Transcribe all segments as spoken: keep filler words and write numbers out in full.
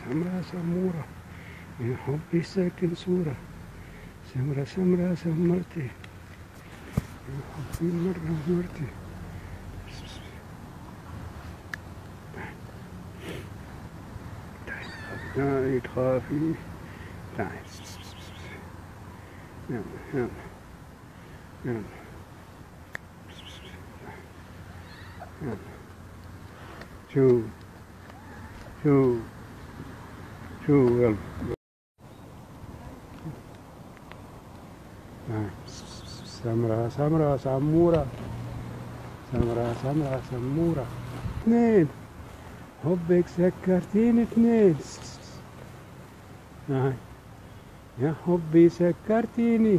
سمرة سمورة من حبي ساكن صورة سمرة سمرة سمرتي من حبي مرة مرتي تعالي تخافي تعالي يلا يلا يلا يلا شو شو شو يلا سمرة سمرة سمورة سمرة سمرة سمورة اثنين حبك سكرتيني اثنين يا حبي سكرتيني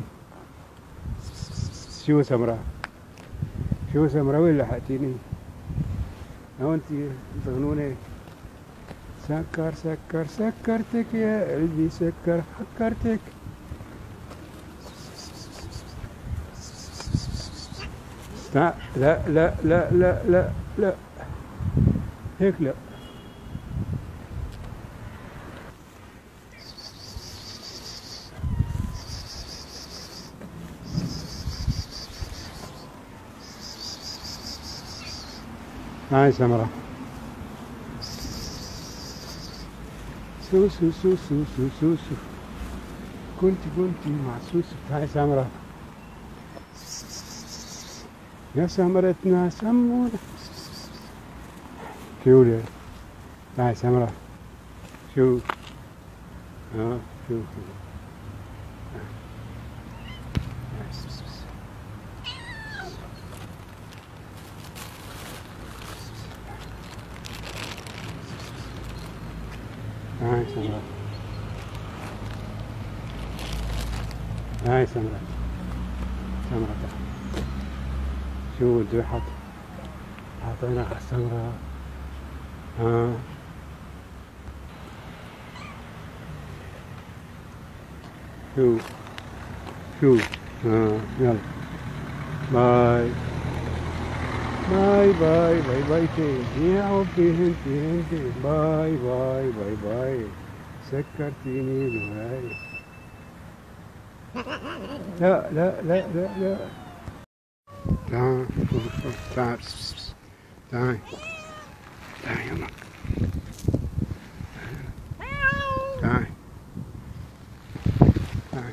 شو سمرة شو سمرة وين لحقتيني لو انتي تغنوني سكر سكر سكرتك يا قلبي سكر حكرتك لا لا لا لا لا لا لا هيك لا هاي سمرة سوسو سوسو سوسو سوسو كنتي كنتي مع سوسو. هاي سمرة يا سمرتنا سمورة كيولي. هاي سمرة شو اه شو هاي سمرة هاي سمرة سمرة شو بده يحط حاطينا على السمرة. ها شو شو ها يلا باي باي باي باي باي تاني يا حبي انتي انتي باي باي باي باي سكرتيني باي. لا لا لا لا لا تعال تعال تعال تعال يلا تعال تعال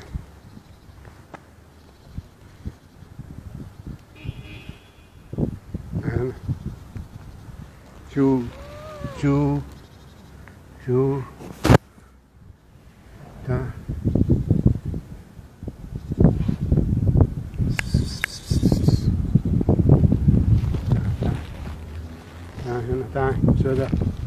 تعال شو شو شو تعال تعال هنا تعال شو ده